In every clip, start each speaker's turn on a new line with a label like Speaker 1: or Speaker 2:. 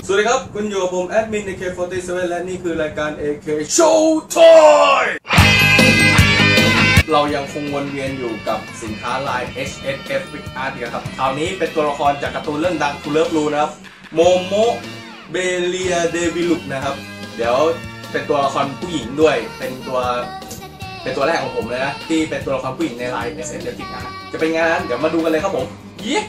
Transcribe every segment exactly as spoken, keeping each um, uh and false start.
Speaker 1: สวัสดีครับคุณอยู่กับผมแอดมิน เอ เค สี่สิบเจ็ด และนี่คือรายการ เอ เค Showtime เรายังคงวนเวียนอยู่กับสินค้าลาย เอช เอส เอฟ Fix Art ครับคราวนี้เป็นตัวละครจากการ์ตูนเรื่องดัง To Love Ru นะครับโมโมเบเลียเดวิลุกนะครับเดี๋ยวเป็นตัวละครผู้หญิงด้วยเป็นตัวเป็นตัวแรกของผมเลยนะที่เป็นตัวละครผู้หญิงในลาย เอช เอส เอฟ Fix Art จะเป็นงานเดี๋ยวมาดูกันเลยครับผมเย้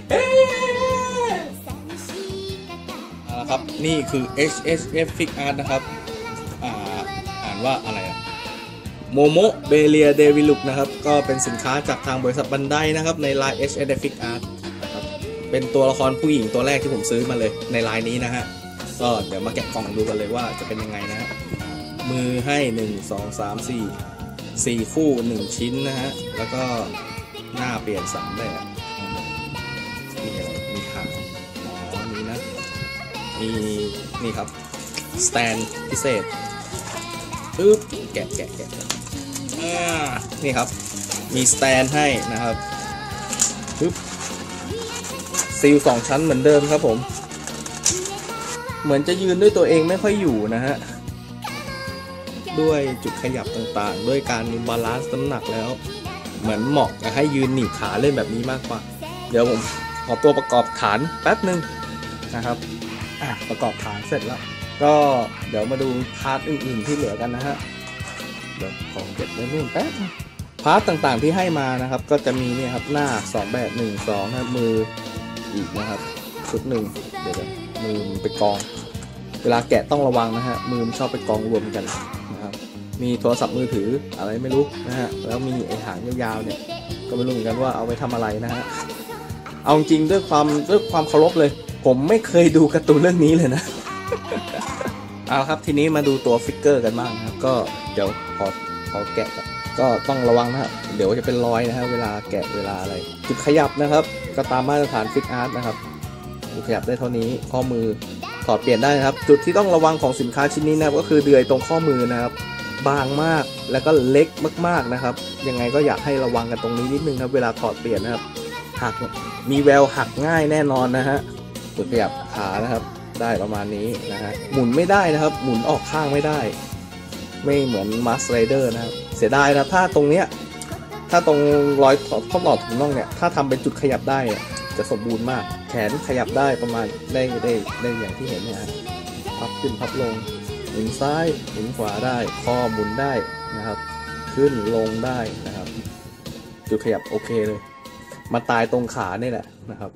Speaker 1: ครับนี่คือ เอช เอส เอฟ Fix Art นะครับอ่าอ่านว่าอะไรอะโมโมเบเลียเดวิลุกนะครับก็เป็นสินค้าจากทางบริษัทบันไดนะครับในลาย เอช เอส เอฟ Fix Art นะครับเป็นตัวละครผู้หญิงตัวแรกที่ผมซื้อมาเลยในลายนี้นะฮะก็เดี๋ยวมาแกะกล่องดูกันเลยว่าจะเป็นยังไงนะฮะมือให้หนึ่ง สอง สาม สี่ สี่คู่หนึ่งชิ้นนะฮะแล้วก็หน้าเปลี่ยนสามแบบมีอะไรมีขาอ๋อนี่นะมีนี่ครับสแตนพิเศษปึ๊บแกะแกะแกะอ่านี่ครับมีสแตนให้นะครับปึ๊บซีลสองชั้นเหมือนเดิมครับผมเหมือนจะยืนด้วยตัวเองไม่ค่อยอยู่นะฮะด้วยจุดขยับต่างๆด้วยการบาลานซ์น้ำหนักแล้วเหมือนเหมาะจะให้ยืนหนีบขาเล่นแบบนี้มากกว่าเดี๋ยวผมขอตัวประกอบฐานแป๊บนึงนะครับอ่ะประกอบฐานเสร็จแล้วก็เดี๋ยวมาดูพาร์ทอื่นๆที่เหลือกันนะฮะเดี๋ยวของเก็บไว้นู่นแป๊บพาร์ทต่างๆที่ให้มานะครับก็จะมีเนี่ยครับหน้าสองแบบหนึ่ง สองนะมืออีกนะครับชุดหนึ่งเดี๋ยวมือไปกองเวลาแกะต้องระวังนะฮะมือมันชอบไปกองรวมกันนะครับมีโทรศัพท์มือถืออะไรไม่รู้นะฮะแล้วมีไอหางยาวๆเนี่ยก็ไม่รู้เหมือนกันว่าเอาไว้ทำอะไรนะฮะเอาจริงด้วยความด้วยความเคารพเลยผมไม่เคยดูการ์ตูนเรื่องนี้เลยนะเอาละครับทีนี้มาดูตัวฟิกเกอร์กันบ้างนะครับก็เดี๋ยวขอขอแกะกันก็ต้องระวังนะครับเดี๋ยวจะเป็นรอยนะครับเวลาแกะเวลาอะไรจุดขยับนะครับก็ตามมาตรฐานฟิกอาร์ตนะครับจุดขยับได้เท่านี้ข้อมือถอดเปลี่ยนได้นะครับจุดที่ต้องระวังของสินค้าชิ้นนี้นะครับก็คือเดือยตรงข้อมือนะครับบางมากแล้วก็เล็กมากๆนะครับยังไงก็อยากให้ระวังกันตรงนี้นิดนึงครับเวลาถอดเปลี่ยนนะครับหักมีแววหักง่ายแน่นอนนะฮะจุดขยับขานะครับได้ประมาณนี้นะฮะหมุนไม่ได้นะครับหมุนออกข้างไม่ได้ไม่เหมือนมาสไรเดอร์นะครับเสียดายนะถ้าตรงเนี้ยถ้าตรงรอยข้อต่อถุงน่องเนี่ยถ้าทำเป็นจุดขยับได้จะสมบูรณ์มากแขนขยับได้ประมาณได้ได้ได้อย่างที่เห็นเนี่ยพับขึ้นพับลงหมุนซ้ายหมุนขวาได้คอหมุนได้นะครับขึ้นลงได้นะครับจุดขยับโอเคเลยมาตายตรงขาเนี่ยแหละนะครับ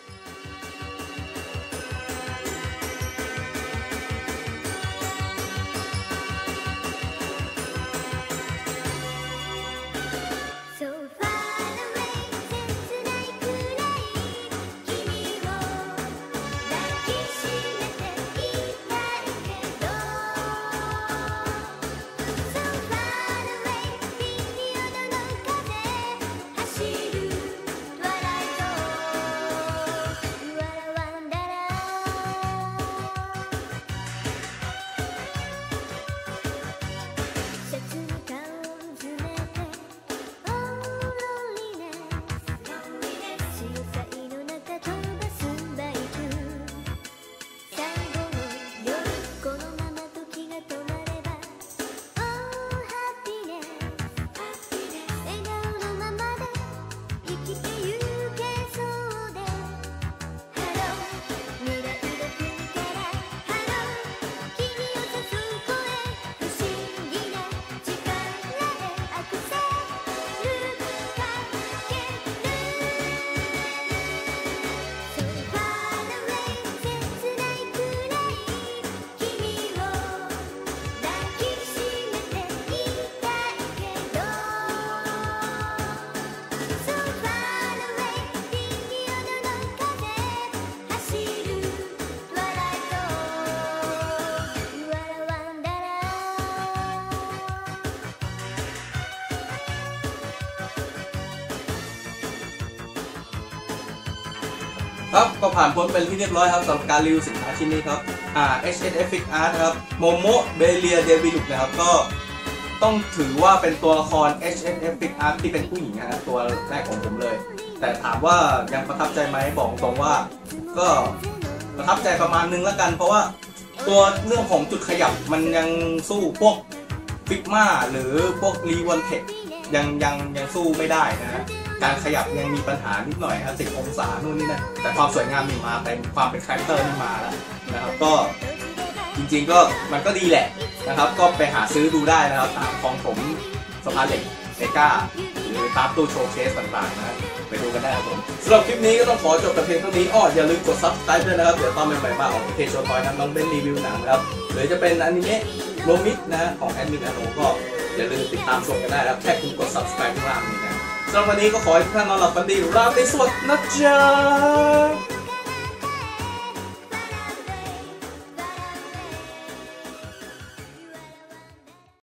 Speaker 1: ครับก็ผ่านพ้นเป็นที่เรียบร้อยครับสำหรับการรีวิวสินค้าชิ้นนี้ครับอ่า เอช เอส เอฟ Fix Art นะครับโมโมเบเลียเดวิลุกนะครับก็ต้องถือว่าเป็นตัวละคร เอช เอส เอฟ Fix Art ที่เป็นผู้หญิงนะฮะตัวแรกของผมเลยแต่ถามว่ายังประทับใจไหมบอกตรงว่าก็ประทับใจประมาณนึงแล้วกันเพราะว่าตัวเรื่องของจุดขยับมันยังสู้พวกฟิกมาหรือพวกรีวอนเทคยังยังยังสู้ไม่ได้นะฮะการขยับยังมีปัญหานิดหน่อยครับสิบองศานู่นนี่นะแต่ความสวยงามมีมาแต่ความเป็นคาแรคเตอร์นี่มาแล้วนะครับก็จริงๆก็มันก็ดีแหละนะครับก็ไปหาซื้อดูได้นะครับตามของผมสะพานเหล็กเมกาหรือตามตู้โชว์เคสต่างๆนะไปดูกันได้ครับผมสำหรับคลิปนี้ก็ต้องขอจบแต่เพียงเท่านี้อ้ออย่าลืมกด ซับสไครบ์ ด้วยนะครับเดี๋ยวตอนใหม่ๆมาออกเพจโชว์ทอยนะน้องเบนรีวิวหนังนะครับหรือจะเป็นอนิเมะโรมิดนะของแอดมินอโนก็อย่าลืมติดตามชมกันได้ครับแค่คุณกด ซับสไครบ์ ข้างล่างนี้นะสำหรับวันนี้ก็ขอให้ทุกท่านนอนหลับฝันดีราตรีสวัสดิ์นะจ๊ะ